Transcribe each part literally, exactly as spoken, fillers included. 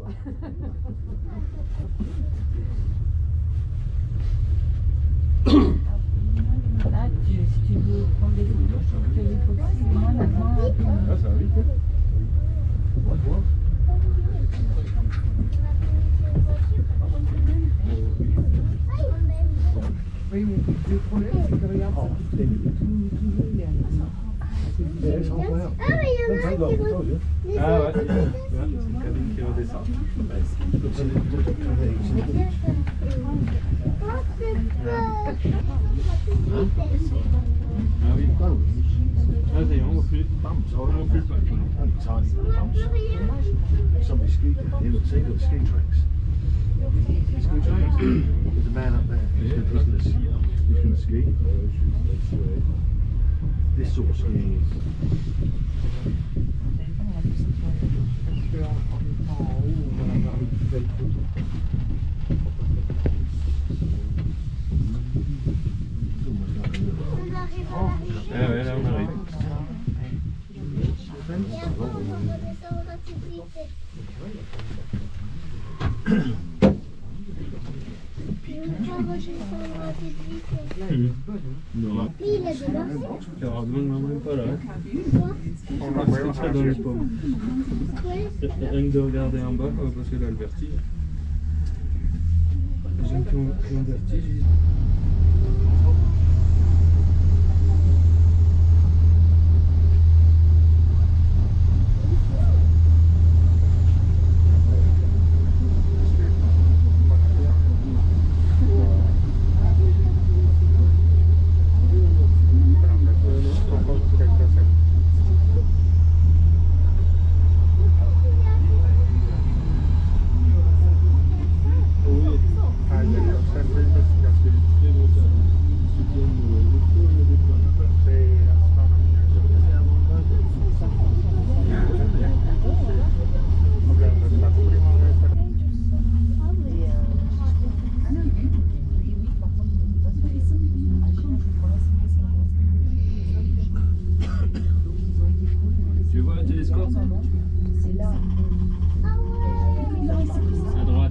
Là, tu, si tu veux prendre des photos, je trouve que l'époxy, moi, maintenant, Ah, ça va vite. Hein. On va voir. Oui, mais le problème, c'est que regarde, ça coûte tout, toujours les Yeah, it's halfway up. Doesn't take long, I told you. Ah ouais, c'est une cabine qui redescend. Ah oui. Ah, ça y est, on voit plus. Bumps, On voit plus le pas. only tiny bumps. Somebody skied there. You look, see, look, ski tracks. Ski tracks. There's a man up there. He's going to ski. He's going to ski. This sort of skiing is. Ah ouais, là on arrive. Non, Carabin, non, même pas là. On va se faire dans les pommes. Rien que de regarder en bas, parce que là, le vertige. Les gens qui ont, qui ont le vertige, ils... Tu vois le télescope? C'est là. À droite.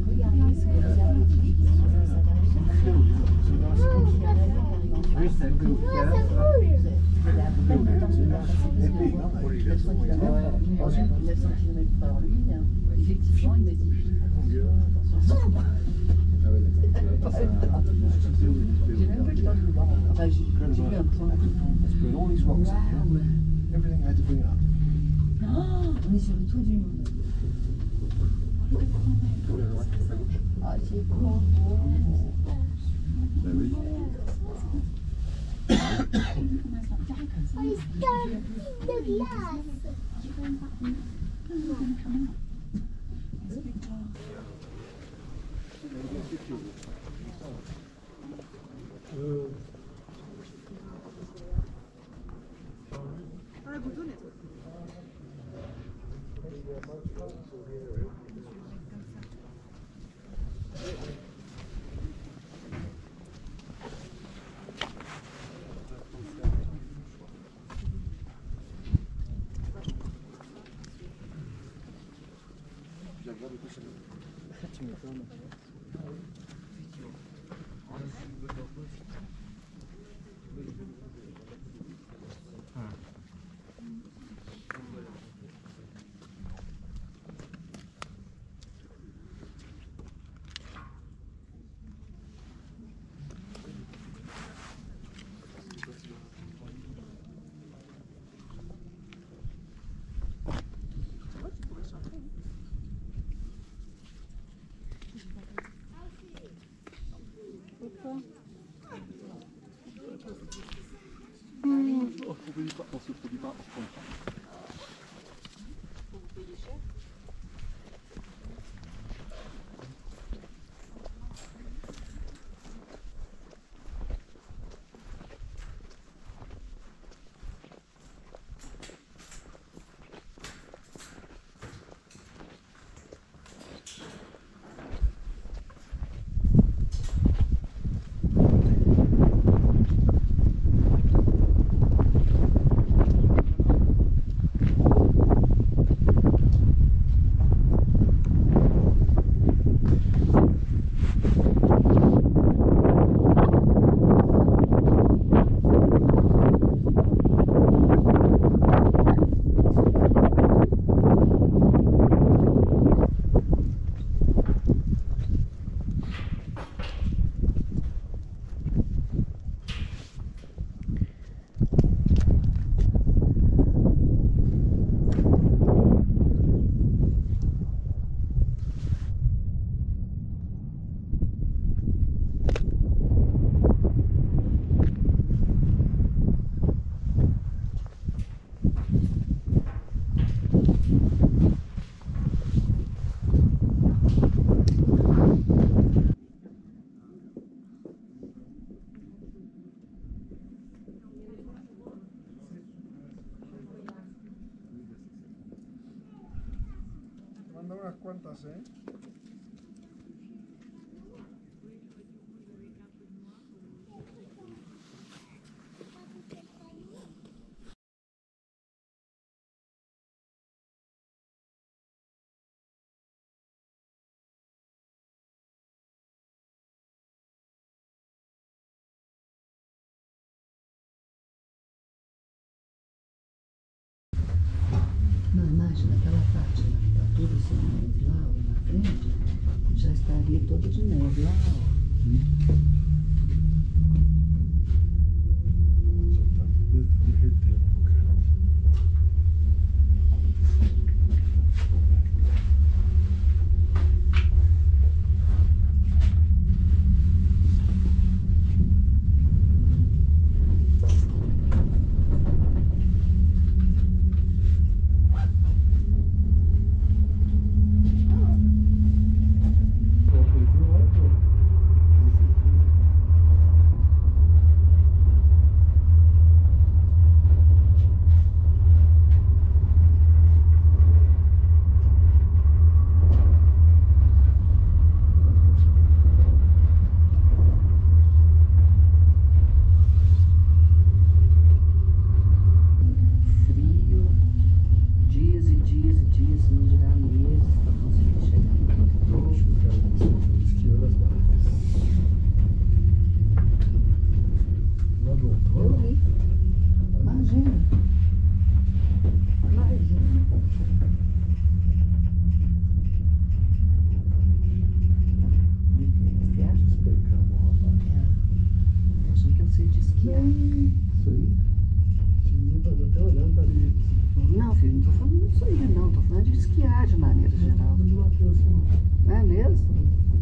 neuf cents kilomètres par heure, lui, effectivement, il m'a dit attention. Ah ouais, d'accord. J'ai même pas eu le temps de le voir. Enfin, j'ai j'ai vu un point. Let's put all these rocks in here. Everything I had to bring up. Oh, on est sur le toit du monde. Ah, c'est beau. Ben oui. de glace. Ah, la boutonne est trop. Tu m'étonnes. On se produit pas, on se produit pas, on se prend pas. Manda unas cuantas, ¿eh? Não, imagina aquela parte lá, que tá tudo assim, lá na frente, já estaria toda de neve lá, ó. Já está derretendo um bocado. Frio, dias e dias e dias, se não dirá meses, para conseguir chegar no Vamos ficar esquiando as barcas. Lá do Eu outono, vi. Imagina. Imagina. Você acha? despencamos, rapaz. É. Tô achando que eu sei de esquiar. Isso aí. Sim, eu tô até olhando para ali. Não, filho, não tô falando disso aí, não. Tô falando de esquiar de maneira geral. Não bateu assim, não. Não é mesmo?